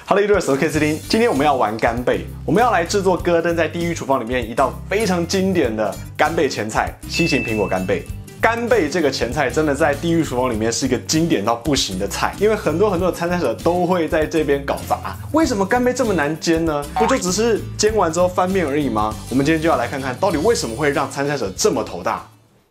Hello， 我是 K 斯汀。今天我们要玩干贝，我们要来制作戈登在地狱厨房里面一道非常经典的干贝前菜——西芹苹果干贝。干贝这个前菜真的在地狱厨房里面是一个经典到不行的菜，因为很多的参赛者都会在这边搞砸。为什么干贝这么难煎呢？不就只是煎完之后翻面而已吗？我们今天就要来看看到底为什么会让参赛者这么头大。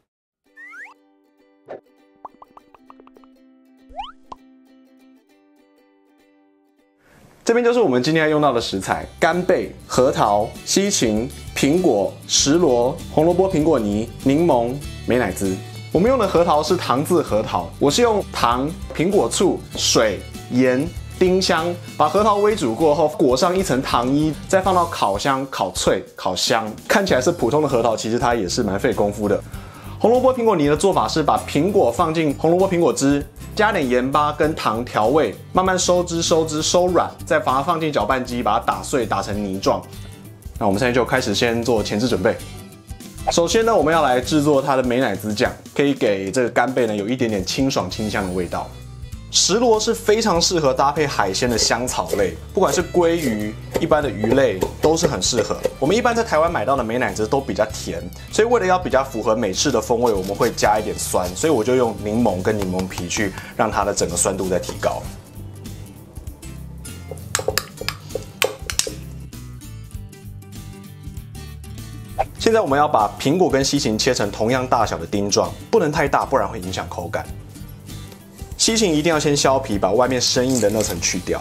这边就是我们今天要用到的食材：干贝、核桃、西芹、苹果、石螺、红萝卜苹果泥、柠檬、美乃滋。我们用的核桃是糖渍核桃，我是用糖、苹果醋、水、盐、丁香，把核桃煨煮过后裹上一层糖衣，再放到烤箱烤脆、烤香。看起来是普通的核桃，其实它也是蛮费功夫的。 红萝卜苹果泥的做法是把苹果放进红萝卜苹果汁，加点盐巴跟糖调味，慢慢收汁、收软，再把它放进搅拌机，把它打碎，打成泥状。那我们现在就开始先做前置准备。首先呢，我们要来制作它的美乃滋酱，可以给这个干贝呢有一点点清爽清香的味道。 石螺是非常适合搭配海鲜的香草类，不管是鲑鱼、一般的鱼类都是很适合。我们一般在台湾买到的美乃滋都比较甜，所以为了要比较符合美式的风味，我们会加一点酸，所以我就用柠檬跟柠檬皮去让它的整个酸度再提高。现在我们要把苹果跟西芹切成同样大小的丁状，不能太大，不然会影响口感。 西芹一定要先削皮，把外面生硬的那层去掉。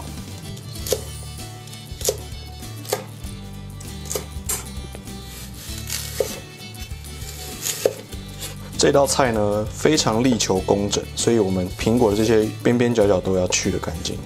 这道菜呢非常力求工整，所以我们苹果的这些边边角角都要去得干净。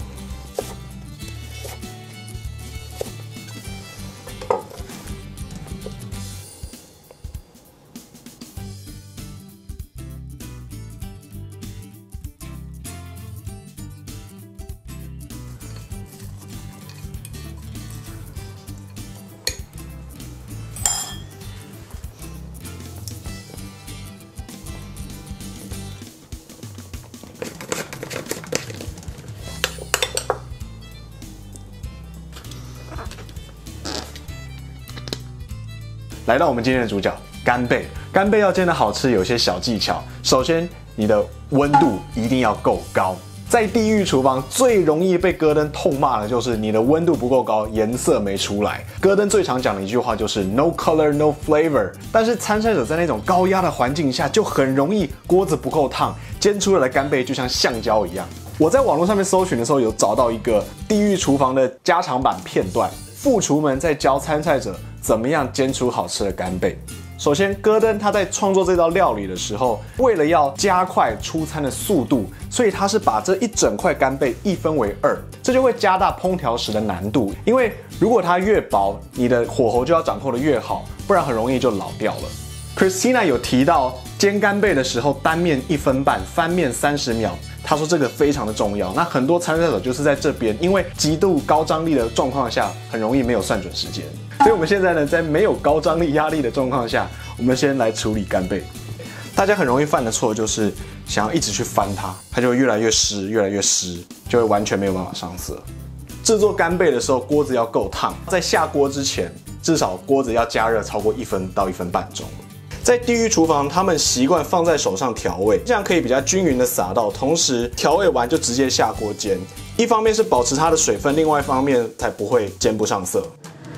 来到我们今天的主角干贝，干贝要煎得好吃，有些小技巧。首先，你的温度一定要够高。在地狱厨房最容易被戈登痛骂的就是你的温度不够高，颜色没出来。戈登最常讲的一句话就是 “No color, no flavor”。但是参赛者在那种高压的环境下，就很容易锅子不够烫，煎出来的干贝就像橡胶一样。我在网络上面搜寻的时候，有找到一个地狱厨房的加长版片段，副厨们在教参赛者 怎么样煎出好吃的干贝？首先，戈登他在创作这道料理的时候，为了要加快出餐的速度，所以他是把这一整块干贝一分为二，这就会加大烹调时的难度。因为如果它越薄，你的火候就要掌控的越好，不然很容易就老掉了。Christina 有提到煎干贝的时候，单面1分半，翻面30秒。 他说这个非常的重要，那很多参赛者就是在这边，因为极度高张力的状况下，很容易没有算准时间。所以我们现在呢，在没有高张力压力的状况下，我们先来处理干贝。大家很容易犯的错就是想要一直去翻它，它就会越来越湿，越来越湿，就会完全没有办法上色。制作干贝的时候，锅子要够烫，在下锅之前，至少锅子要加热超过1分到1分半钟。 在地狱厨房，他们习惯放在手上调味，这样可以比较均匀的撒到，同时调味完就直接下锅煎。一方面是保持它的水分，另外一方面才不会煎不上色。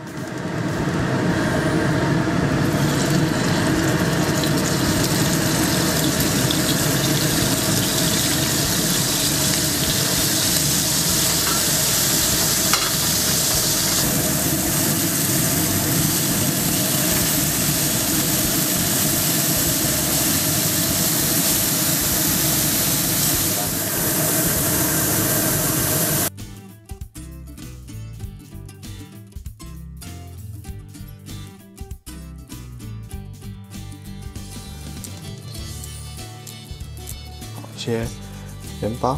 些盐巴。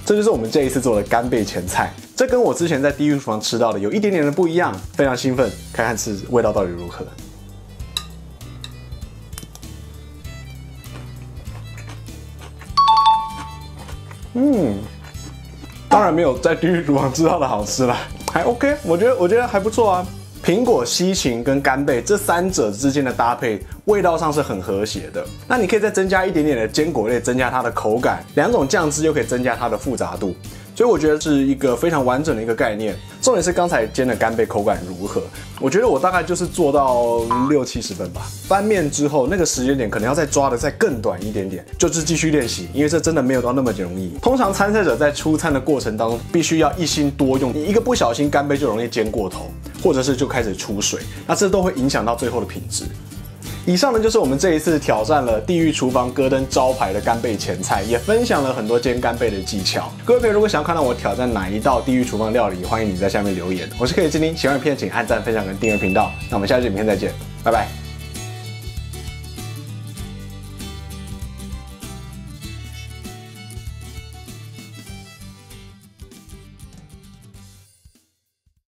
这就是我们这一次做的干贝前菜，这跟我之前在地狱厨房吃到的有一点点的不一样，非常兴奋，看看吃味道到底如何。当然没有在地狱厨房吃到的好吃啦，还 OK， 我觉得还不错啊。苹果、西芹跟干贝这三者之间的搭配，味道上是很和谐的。那你可以再增加一点点的坚果类，增加它的口感，两种酱汁又可以增加它的复杂度。所以我觉得是一个非常完整的一个概念。重点是刚才煎的干贝口感如何？我觉得我大概就是做到60-70分吧。翻面之后，那个时间点可能要再抓的再更短一点点，就是继续练习，因为这真的没有到那么容易。通常参赛者在出餐的过程当中，必须要一心多用，你一个不小心干贝就容易煎过头，或者是就开始出水，那这都会影响到最后的品质。以上呢就是我们这一次挑战了地狱厨房戈登招牌的干贝前菜，也分享了很多煎干贝的技巧。各位朋友如果想要看到我挑战哪一道地狱厨房料理，欢迎你在下面留言。我是K金丁，喜欢影片请按赞、分享跟订阅频道。那我们下期影片再见，拜拜。